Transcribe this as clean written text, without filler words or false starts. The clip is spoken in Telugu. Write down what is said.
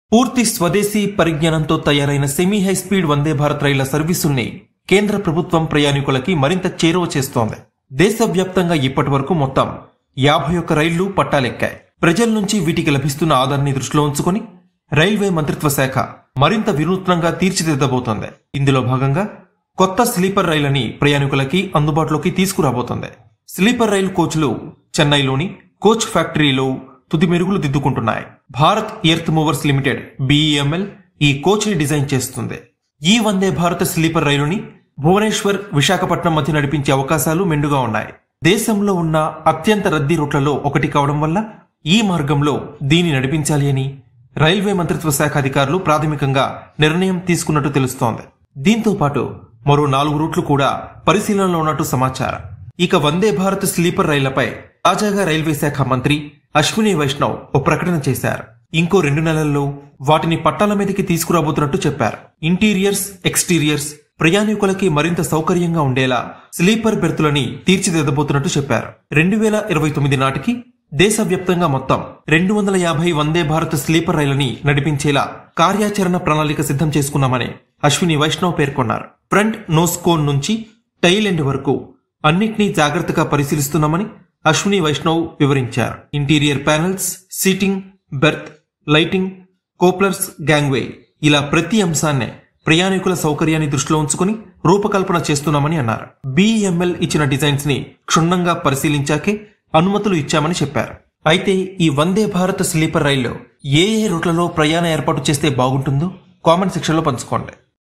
పూర్తి స్వదేశీ పరిజ్ఞానంతో తయారైన semi high speed Vande Bharat రైళ్ల సర్వీసుల్ని కేంద్ర ప్రభుత్వం ప్రయాణికులకి మరింత చేరువ చేస్తోంది. దేశవ్యాప్తంగా ఇప్పటి వరకు మొత్తం 51 రైళ్లు పట్టాలెక్కాయి. ప్రజల నుంచి వీటికి లభిస్తున్న ఆదరణని దృష్టిలో ఉంచుకుని రైల్వే మంత్రిత్వ శాఖ మరింత వినూత్నంగా తీర్చిదిద్దబోతోంది. ఇందులో భాగంగా కొత్త స్లీపర్ రైళ్లని ప్రయాణికులకి అందుబాటులోకి తీసుకురాబోతోంది. స్లీపర్ రైలు కోచ్లు చెన్నైలోని కోచ్ ఫ్యాక్టరీలో తుది మెరుగులు దిద్దుకుంటున్నాయి. Bharat earth movers limited BEML ఈ కోచ్ ని డిజైన్ చేస్తుంది. ఈ వందే భారత్ స్లీపర్ రైలుని భువనేశ్వర్, విశాఖపట్నం మధ్య నడిపించే అవకాశాలు మెండుగా ఉన్నాయి. దేశంలో ఉన్న అత్యంత రద్దీ రూట్లలో ఒకటి కావడం వల్ల ఈ మార్గంలో దీన్ని నడిపించాలి అని రైల్వే మంత్రిత్వ శాఖ అధికారులు ప్రాథమికంగా నిర్ణయం తీసుకున్నట్టు తెలుస్తోంది. దీంతో పాటు మరో 4 రూట్లు కూడా పరిశీలనలో ఉన్నట్టు సమాచారం. ఇక వందే భారత్ స్లీపర్ రైళ్లపై తాజాగా రైల్వే శాఖ మంత్రి అశ్విని వైష్ణవ్ ఓ ప్రకటన చేశారు. ఇంకో 2 నెలల్లో వాటిని పట్టాల మీదకి తీసుకురాబోతున్నట్టు చెప్పారు. ఇంటీరియర్స్, ఎక్స్టీరియర్స్ ప్రయాణికులకి మరింత సౌకర్యంగా ఉండేలా స్లీపర్ బెర్తులని తీర్చిదిద్దబోతున్నట్టు చెప్పారు. 2029 నాటికి దేశవ్యాప్తంగా మొత్తం 250 వందే భారత్ స్లీపర్ రైళ్లని నడిపించేలా కార్యాచరణ ప్రణాళిక సిద్ధం చేసుకున్నామని అశ్విని వైష్ణవ్ పేర్కొన్నారు. ఫ్రంట్ నోస్ కోన్ నుంచి టైల్ ఎండ్ వరకు అన్నిటినీ జాగ్రత్తగా పరిశీలిస్తున్నామని అశ్విని వైష్ణవ్ వివరించారు. Interior panels, seating, berth, lighting, couplers, gangway ఇలా ప్రతి అంశాన్నే ప్రయాణికుల సౌకర్యాన్ని దృష్టిలో ఉంచుకుని రూపకల్పన చేస్తున్నామని అన్నారు. BEML ఇచ్చిన డిజైన్స్ ని క్షుణ్ణంగా పరిశీలించాకే అనుమతులు ఇచ్చామని చెప్పారు. అయితే ఈ వందే భారత్ స్లీపర్ రైల్లో ఏ రూట్లలో ప్రయాణ ఏర్పాటు చేస్తే బాగుంటుందో కామెంట్ సెక్షన్ లో పంచుకోండి.